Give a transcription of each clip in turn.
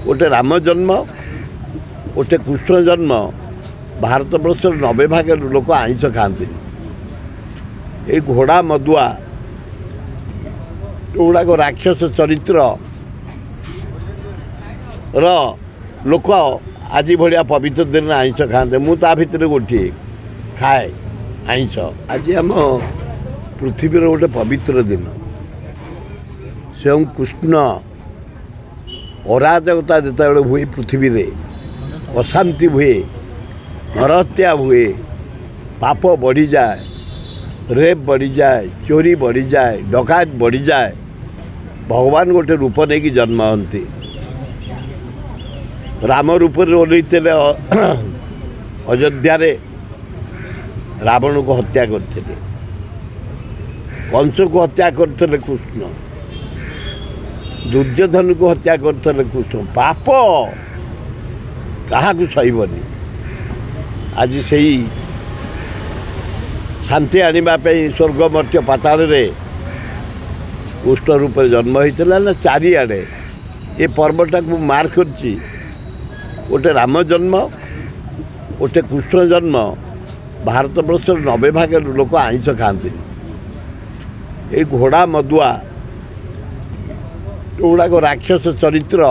गोटे राम जन्म गोटे कृष्ण जन्म भारत वर्ष 90 भाग लोक आइंस खाती ये घोड़ा मदुआ गुड़ाक राक्षस चरित्र लोक आज भाया पवित्र दिन आइंस खाते मुझे भितर गोटे खाए आइंस आज आम पृथ्वी गोटे पवित्र दिन स्वयं कृष्ण अराजकता जिते हुए पृथ्वी रे अशांति हुए नरहत्या हुए पाप बढ़ी जाए रेप बढ़ी जाए चोरी बढ़ी जाए डकायत बढ़ी जाए भगवान गोटे रूप नहीं कि जन्म हंती राम रूप ओल्लैते अयोध्या रावण को हत्या करते कंस को हत्या करते कृष्ण दुर्योधन को हत्या करते कृष्ण पाप क्या सहबनी आज से शांति आने स्वर्ग मर्त्य पाताल रे कृष्ण रूप जन्म होता ना चारिआडे ये पर्वटा को मार्क करछि गोटे राम जन्म गोटे कृष्ण जन्म भारत वर्ष 90 भाग लोक आइंस खाती ये घोड़ा मदुआ गुड़ाक राक्षस चरित्र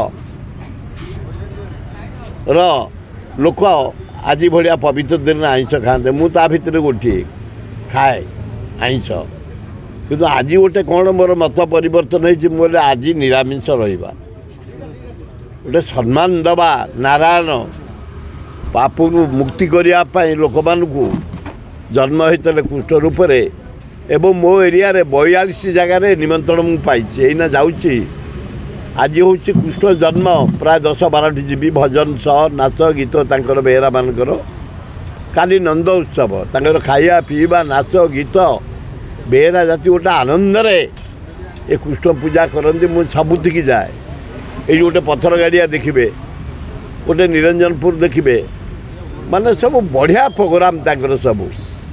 लोक आज भाया पवित्र दिन आइंस खाते मुझे भितर गोटे खाए आइंस किंतु आज गोटे कौन मोर मत परिवर्तन होते आज निरामिष रहा गोटे सम्मान दबा नारायण पाप मुक्ति करने लोक मानू जन्म होते कृष्ण रूप एवं मो एरिया 42 जगार निमंत्रण मुझे एना जाऊँगी आज हूँ कृष्ण जन्म प्राय 10-12 जीवी भजन सह नाच गीत तांकर बेहरा मानकर काली नंद उत्सव तांकर खाइबा पीवा नाच गीत बेहरा जाति गोटे आनंद ये कृष्ण पूजा करती मुझे सबुठिकी जाए ये गोटे पथर गाड़िया देखिए गोटे निरंजनपुर देखिए माने सब बढ़िया प्रोग्राम तांकर सब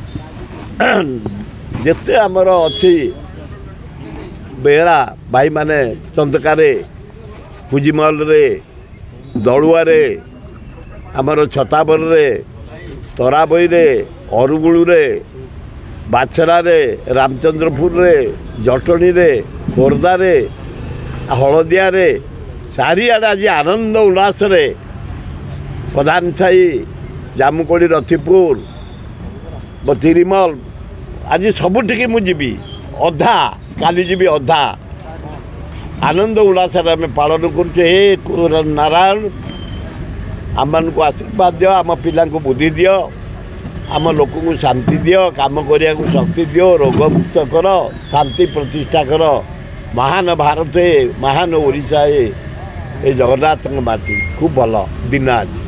जिते आमर अच्छी बेहरा भाई माने चंदकारे पूजीमल रे दलुआ रे आमर छताबर रे तराबई रे अरुगुलू रे बाछरा रे रामचंद्रपुर रे जटणी रे खोर्धा रे हलदिया रे चारिआडे आज आनंद उल्लास रे प्रधान साई जामुकोड़ी रथिपुर तिरिमल आज सबुठिकी मुझी अधा काली जी अधा आनंद उल्लास आम पालन कर नारायण आम को आशीर्वाद दियो आम पिला बुद्धि दियो आम लोक को शांति दियो काम करने को शक्ति दियो रोगमुक्त कर शांति प्रतिष्ठा कर महान भारत महान ओडिशा ये जगन्नाथ माटी खूब भल दिन आज।